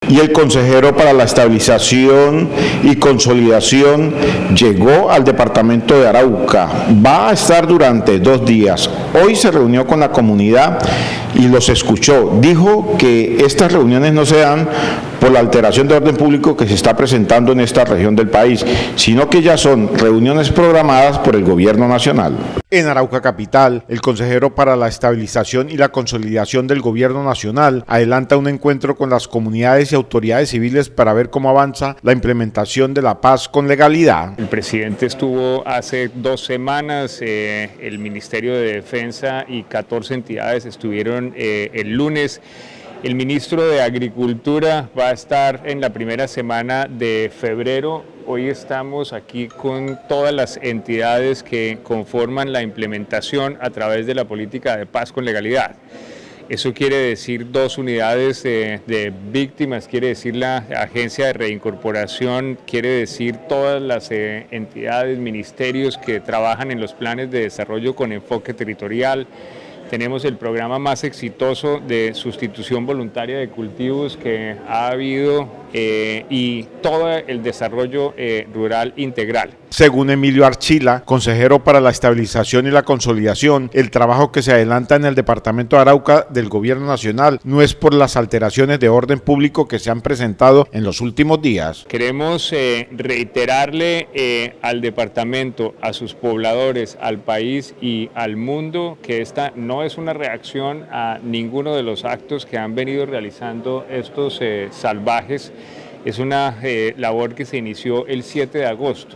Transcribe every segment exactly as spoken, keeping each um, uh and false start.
Y el consejero para la estabilización y consolidación llegó al departamento de Arauca. Va a estar durante dos días. Hoy se reunió con la comunidad y los escuchó. Dijo que estas reuniones no se dan por la alteración de orden público que se está presentando en esta región del país, sino que ya son reuniones programadas por el gobierno nacional. En Arauca Capital, el consejero para la estabilización y la consolidación del gobierno nacional adelanta un encuentro con las comunidades y autoridades civiles para ver cómo avanza la implementación de la paz con legalidad. El presidente estuvo hace dos semanas, eh, el Ministerio de Defensa y catorce entidades estuvieron eh, el lunes. El ministro de Agricultura va a estar en la primera semana de febrero. Hoy estamos aquí con todas las entidades que conforman la implementación a través de la política de paz con legalidad. Eso quiere decir dos unidades de, de víctimas, quiere decir la agencia de reincorporación, quiere decir todas las eh, entidades, ministerios que trabajan en los planes de desarrollo con enfoque territorial. Tenemos el programa más exitoso de sustitución voluntaria de cultivos que ha habido eh, y todo el desarrollo eh, rural integral. Según Emilio Archila, consejero para la estabilización y la consolidación, el trabajo que se adelanta en el departamento de Arauca del gobierno nacional no es por las alteraciones de orden público que se han presentado en los últimos días. Queremos eh, reiterarle eh, al departamento, a sus pobladores, al país y al mundo que esta no es una reacción a ninguno de los actos que han venido realizando estos eh, salvajes. Es una eh, labor que se inició el siete de agosto.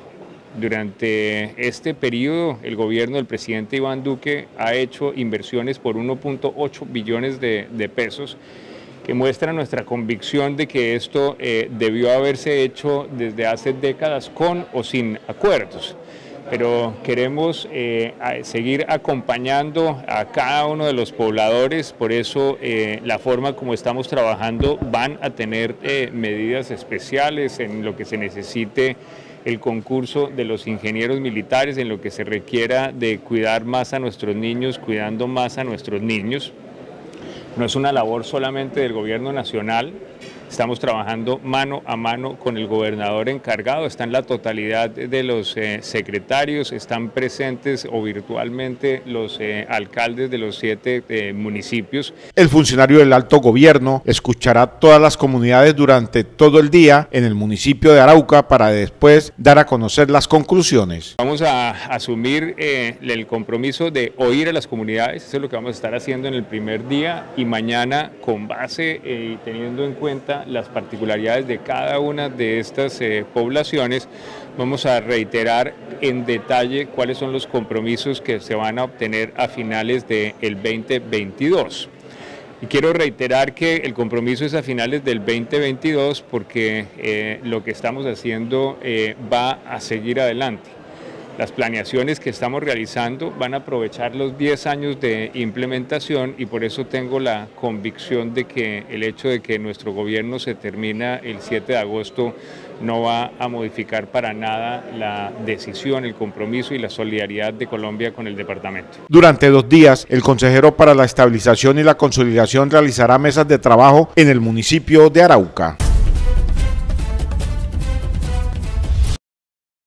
Durante este periodo, el gobierno del presidente Iván Duque ha hecho inversiones por uno punto ocho billones de, de pesos que muestran nuestra convicción de que esto eh, debió haberse hecho desde hace décadas con o sin acuerdos. Pero queremos eh, seguir acompañando a cada uno de los pobladores, por eso eh, la forma como estamos trabajando van a tener eh, medidas especiales en lo que se necesite, el concurso de los ingenieros militares, en lo que se requiera de cuidar más a nuestros niños, cuidando más a nuestros niños. No es una labor solamente del gobierno nacional. Estamos trabajando mano a mano con el gobernador encargado, están la totalidad de los eh, secretarios, están presentes o virtualmente los eh, alcaldes de los siete eh, municipios. El funcionario del alto gobierno escuchará todas las comunidades durante todo el día en el municipio de Arauca para después dar a conocer las conclusiones. Vamos a asumir eh, el compromiso de oír a las comunidades, eso es lo que vamos a estar haciendo en el primer día y mañana con base eh, y teniendo en cuenta las particularidades de cada una de estas eh, poblaciones, vamos a reiterar en detalle cuáles son los compromisos que se van a obtener a finales del veinte veintidós. Y quiero reiterar que el compromiso es a finales del veinte veintidós porque eh, lo que estamos haciendo eh, va a seguir adelante. Las planeaciones que estamos realizando van a aprovechar los diez años de implementación y por eso tengo la convicción de que el hecho de que nuestro gobierno se termina el siete de agosto no va a modificar para nada la decisión, el compromiso y la solidaridad de Colombia con el departamento. Durante dos días, el consejero para la estabilización y la consolidación realizará mesas de trabajo en el municipio de Arauca.